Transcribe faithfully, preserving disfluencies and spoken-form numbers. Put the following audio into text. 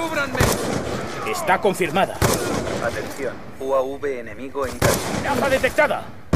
¡Cúbranme! Está confirmada. Atención, U A V enemigo en camino. ¡Amenaza detectada!